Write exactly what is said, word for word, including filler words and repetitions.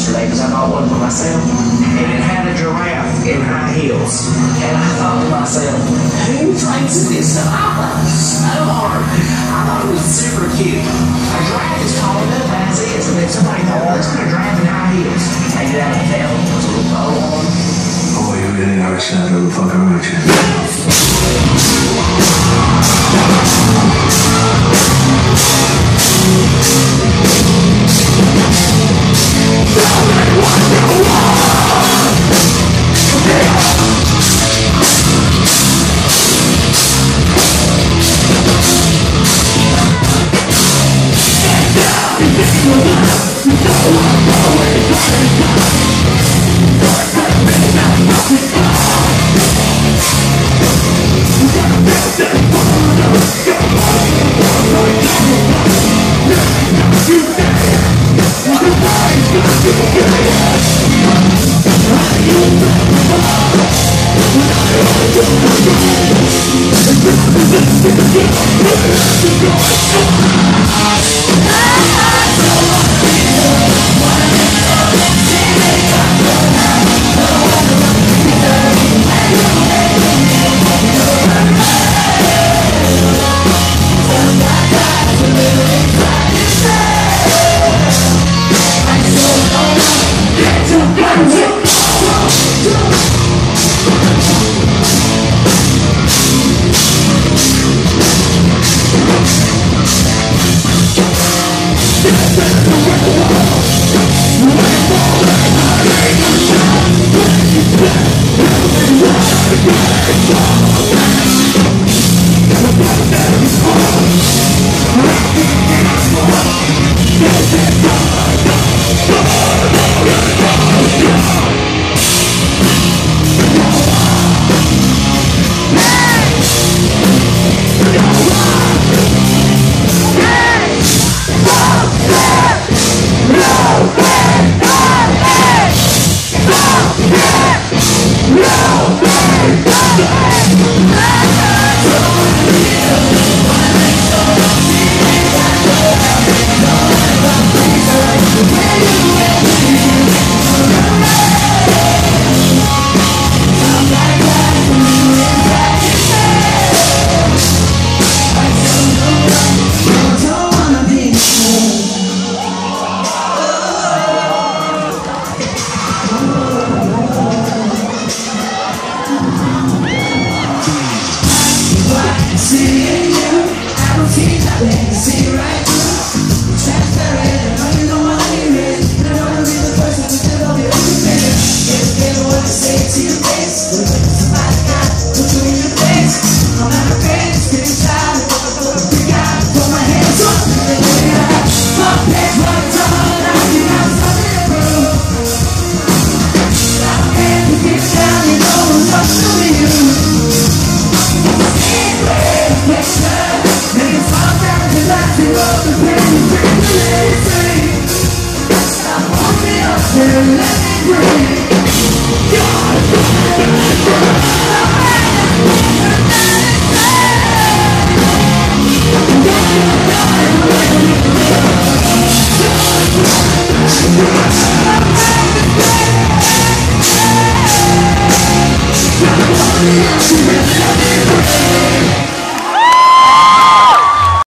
yesterday because I bought one for myself, and it had a giraffe in high heels. And I thought to myself, who drinks in this stuff? I thought it was so hard. I thought it was super cute. A giraffe is calling up as is, and then somebody thought, well, let's put a giraffe in high heels. Take it out of the tail, puts a little bow on. Oh, you really are a sad little fucker, aren't you? Yeah.